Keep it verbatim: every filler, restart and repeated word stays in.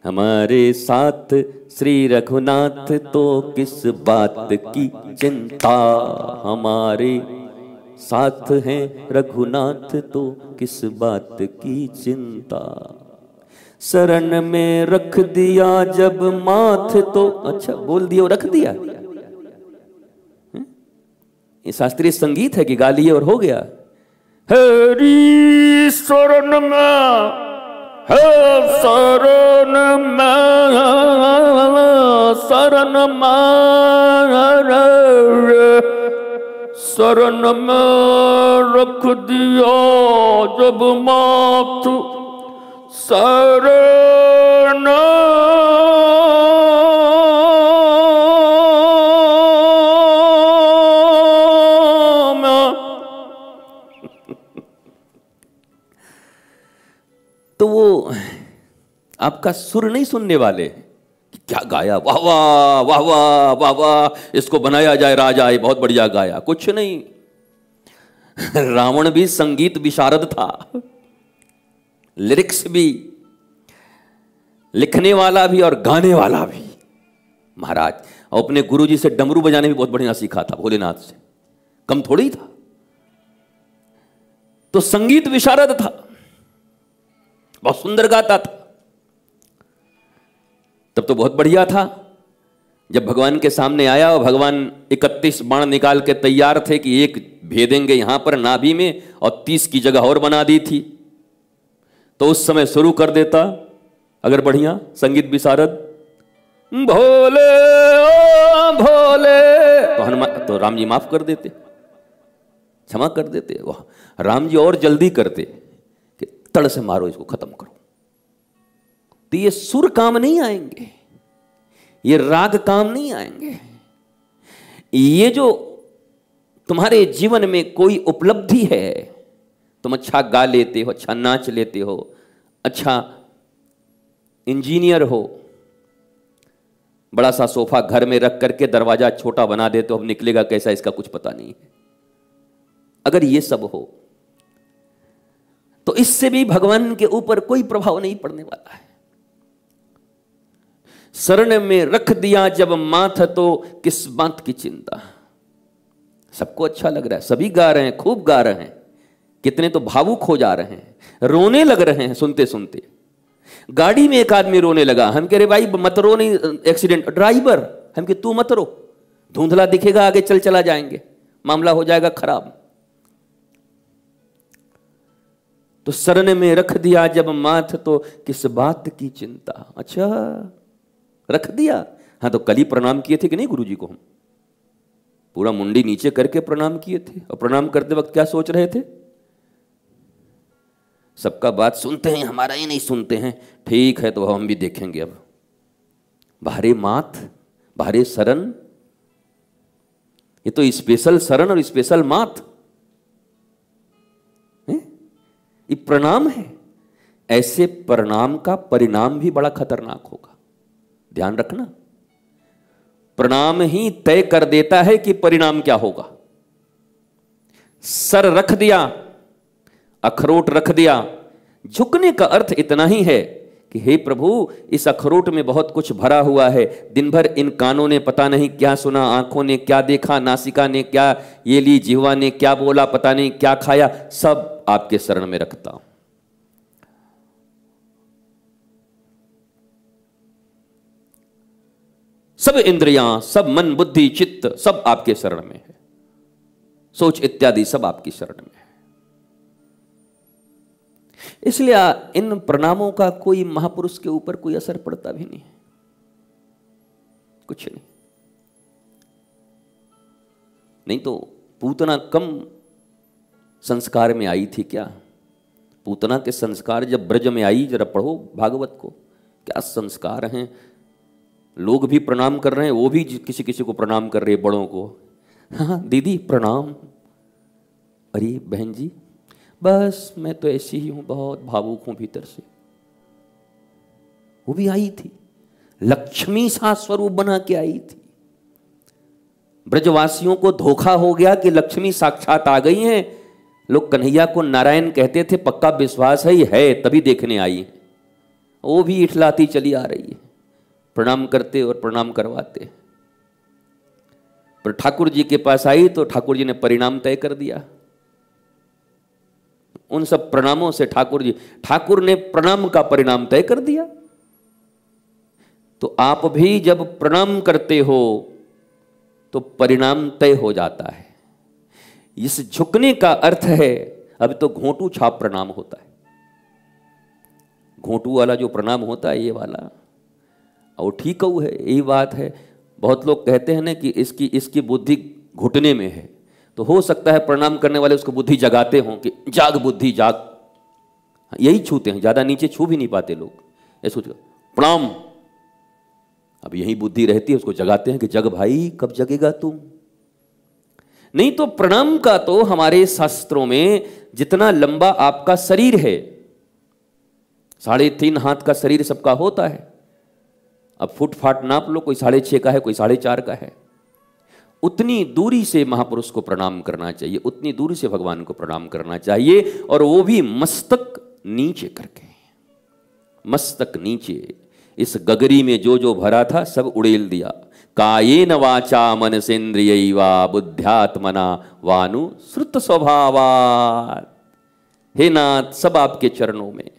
हमारे साथ श्री रघुनाथ तो किस बात की चिंता, हमारे साथ हैं रघुनाथ तो किस बात की चिंता। शरण में रख दिया जब माथ तो, अच्छा बोल दिया रख दिया, ये शास्त्रीय संगीत है कि गा लिए और हो गया। हरी शरण में, है शरण में, शरण में, शरण में रख दिया जब माथ शरण। तो वो आपका सुर नहीं सुनने वाले कि क्या गाया, वाह वाह वाह वाह वाह वाह, इसको बनाया जाए राजा, ये बहुत बढ़िया गाया। कुछ नहीं, रावण भी संगीत विशारद था, लिरिक्स भी, लिखने वाला भी और गाने वाला भी। महाराज और अपने गुरुजी से डमरू बजाने भी बहुत बढ़िया सीखा था, भोलेनाथ से कम थोड़ी था। तो संगीत विशारद था, बहुत सुंदर गाता था। तब तो बहुत बढ़िया था। जब भगवान के सामने आया और भगवान इकतीस बाण निकाल के तैयार थे कि एक भेदेंगे यहां पर नाभि में और तीस की जगह और बना दी थी, तो उस समय शुरू कर देता अगर बढ़िया संगीत विशारद, भोले ओ भोले, तो हनुमान तो राम जी माफ कर देते, क्षमा कर देते। वाह, राम जी और जल्दी करते कि तड़ से मारो इसको, खत्म करो। तो ये सुर काम नहीं आएंगे, ये राग काम नहीं आएंगे। ये जो तुम्हारे जीवन में कोई उपलब्धि है, तुम अच्छा गा लेते हो, अच्छा नाच लेते हो, अच्छा इंजीनियर हो, बड़ा सा सोफा घर में रख करके दरवाजा छोटा बना देते हो, अब निकलेगा कैसा इसका कुछ पता नहीं है। अगर ये सब हो तो इससे भी भगवान के ऊपर कोई प्रभाव नहीं पड़ने वाला है। शरण में रख दिया जब माथ तो किस बात की चिंता। सबको अच्छा लग रहा है, सभी गा रहे हैं, खूब गा रहे हैं, कितने तो भावुक हो जा रहे हैं, रोने लग रहे हैं सुनते सुनते। गाड़ी में एक आदमी रोने लगा, हम कह रहे भाई मत रो, नहीं एक्सीडेंट। ड्राइवर हम कह तू मत रो, धुंधला दिखेगा आगे, चल चला जाएंगे, मामला हो जाएगा खराब। तो शरण में रख दिया जब माथ तो किस बात की चिंता। अच्छा रख दिया, हाँ तो कल ही प्रणाम किए थे कि नहीं गुरुजी को, हम पूरा मुंडी नीचे करके प्रणाम किए थे। और प्रणाम करते वक्त क्या सोच रहे थे? सबका बात सुनते हैं, हमारा ही नहीं सुनते हैं। ठीक है तो हम भी देखेंगे अब। बाहरे माथ बाहरे शरण, ये तो स्पेशल शरण और स्पेशल माथ, ये प्रणाम है। ऐसे प्रणाम का परिणाम भी बड़ा खतरनाक होगा, ध्यान रखना। प्रणाम ही तय कर देता है कि परिणाम क्या होगा। सर रख दिया, अखरोट रख दिया। झुकने का अर्थ इतना ही है कि हे प्रभु, इस अखरोट में बहुत कुछ भरा हुआ है। दिन भर इन कानों ने पता नहीं क्या सुना, आंखों ने क्या देखा, नासिका ने क्या ये ली, जिह्वा ने क्या बोला, पता नहीं क्या खाया, सब आपके शरण में रखता हूं। सब इंद्रियां, सब मन बुद्धि चित्त, सब आपके शरण में है। सोच इत्यादि सब आपकी शरण में है। इसलिए इन प्रणामों का कोई महापुरुष के ऊपर कोई असर पड़ता भी नहीं, कुछ नहीं। नहीं तो पूतना कम संस्कार में आई थी क्या? पूतना के संस्कार जब ब्रज में आई, जरा पढ़ो भागवत को, क्या संस्कार हैं। लोग भी प्रणाम कर रहे हैं, वो भी किसी किसी को प्रणाम कर रहे हैं, बड़ों को। हाँ दीदी प्रणाम, अरे बहन जी बस मैं तो ऐसी ही हूं, बहुत भावुक हूं भीतर से। वो भी आई थी, लक्ष्मी सा स्वरूप बना के आई थी। ब्रजवासियों को धोखा हो गया कि लक्ष्मी साक्षात आ गई हैं। लोग कन्हैया को नारायण कहते थे, पक्का विश्वास है ही है, तभी देखने आई। वो भी इठलाती चली आ रही है, प्रणाम करते और प्रणाम करवाते। पर ठाकुर जी के पास आई तो ठाकुर जी ने परिणाम तय कर दिया। उन सब प्रणामों से ठाकुर जी ठाकुर ने प्रणाम का परिणाम तय कर दिया। तो आप भी जब प्रणाम करते हो तो परिणाम तय हो जाता है। इस झुकने का अर्थ है, अब तो घोंटू छाप प्रणाम होता है। घोंटू वाला जो प्रणाम होता है ये वाला, और ठीक है, यही बात है। बहुत लोग कहते हैं ना कि इसकी इसकी बुद्धि घुटने में है, तो हो सकता है प्रणाम करने वाले उसको बुद्धि जगाते हों कि जाग बुद्धि जाग, यही छूते हैं, ज्यादा नीचे छू भी नहीं पाते लोग। ये सोच प्रणाम, अब यही बुद्धि रहती है, उसको जगाते हैं कि जग भाई, कब जगेगा तुम। नहीं तो प्रणाम का तो हमारे शास्त्रों में जितना लंबा आपका शरीर है, साढ़े तीन हाथ का शरीर सबका होता है। अब फुट फाट नाप लो, कोई साढ़े छह का है, कोई साढ़े चार का है। उतनी दूरी से महापुरुष को प्रणाम करना चाहिए, उतनी दूरी से भगवान को प्रणाम करना चाहिए, और वो भी मस्तक नीचे करके। मस्तक नीचे, इस गगरी में जो जो भरा था सब उड़ेल दिया। कायेन वाचा मनसेन्द्रियैवा बुद्ध्यात्मना वानु श्रुत स्वभावात्। हे नाथ, सब आपके चरणों में,